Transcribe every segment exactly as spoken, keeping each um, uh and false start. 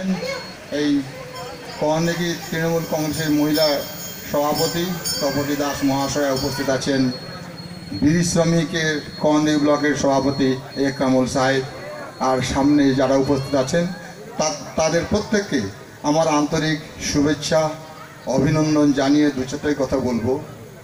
এই কর্ণাটকী তৃণমূল কংগ্রেসের মহিলা সভাপতি তপতী দাস মহাশয়া উপস্থিত আছেন, বিড়ি শ্রমিকের কর্ণাটকী ব্লকের সভাপতি এ কামল সাহেব, আর সামনে যারা উপস্থিত আছেন তাদের প্রত্যেককে আমার আন্তরিক শুভেচ্ছা অভিনন্দন জানিয়ে দু চারটাই কথা বলবো।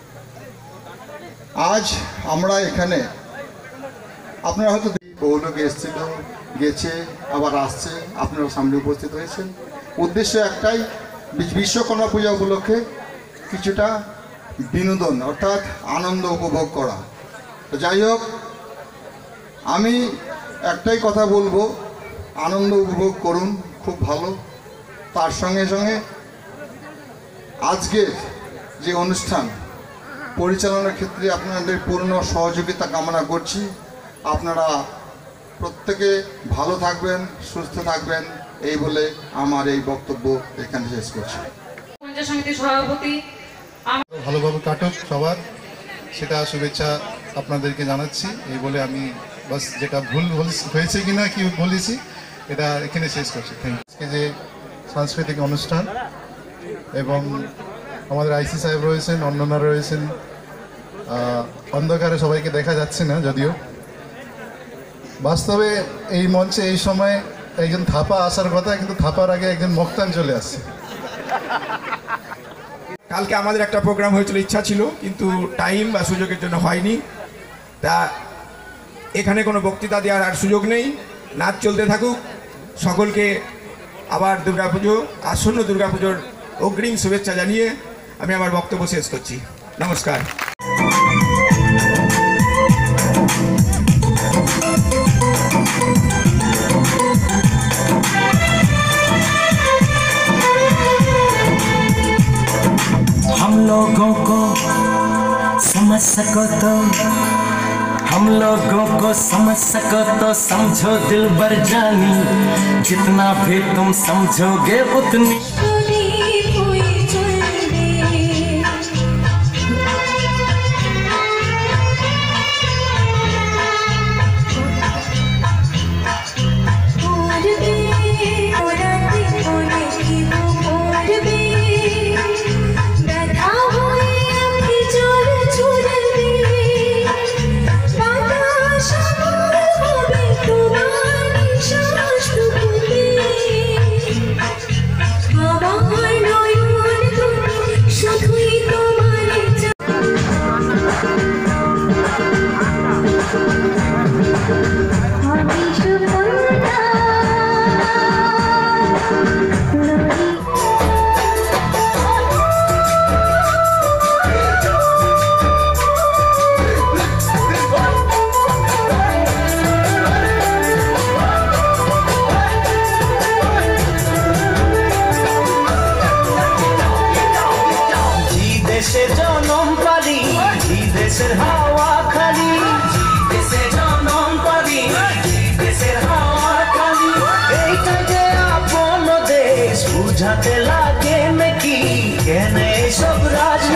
আজ আমরা এখানে আপনারা হয়তো বহু লোক এসেছিল, গেছে, আবার আসছে, আপনারা সামনে উপস্থিত হয়েছেন। উদ্দেশ্য একটাই, বিশ্বকর্মা পূজা উপলক্ষে কিছুটা বিনোদন অর্থাৎ আনন্দ উপভোগ করা। তো যাই হোক, আমি একটাই কথা বলবো, আনন্দ উপভোগ করুন, খুব ভালো। তার সঙ্গে সঙ্গে আজকের যে অনুষ্ঠান পরিচালনার ক্ষেত্রে আপনাদের পূর্ণ সহযোগিতা কামনা করছি। আপনারা প্রত্যেকে ভালো থাকবেন, সুস্থ থাকবেন, এই বলে আমার এই বক্তব্য এখানে শেষ করছি। পঞ্চায়েত সমিতির সভাপতি ভালোভাবে কাটুক সবার, সেটা শুভেচ্ছা আপনাদেরকে জানাচ্ছি। এই বলে আমি বাস যেটা ভুল হয়েছে কিনা কি বলেছি এটা এখানে শেষ করছি। Thank you. যে সাংস্কৃতিক অনুষ্ঠান এবং আমাদের আইসি সাহেব রয়েছেন, অন্যান্যরা রয়েছেন, অন্ধকারে সবাইকে দেখা যাচ্ছে না যদিও। বাস্তবে এই মঞ্চে এই সময় একজন থাপা আসার কথা, কিন্তু থাপার আগে একজন মক্তান চলে আসছে। কালকে আমাদের একটা প্রোগ্রাম হয়েছিল, ইচ্ছা ছিল, কিন্তু টাইম বা সুযোগের জন্য হয়নি। তা এখানে কোনো বক্তৃতা দেওয়ার আর সুযোগ নেই, নাচ চলতে থাকুক। সকলকে আবার দুর্গাপুজো, আসন্ন দুর্গাপুজোর অগ্রিম শুভেচ্ছা জানিয়ে আমি আমার বক্তব্য শেষ করছি। নমস্কার। हम लोगों को समझ सको तो हम लोगों को समझ सको तो समझो दिल भर जानी, जितना भी तुम समझोगे उतनी দেশের হাওয়া খালি, দেশে জনম করি, দেশের হাওয়া খালি, এইটা যে আপন দেশ বুঝাতে লাগে নাকি, কেন সব রাজ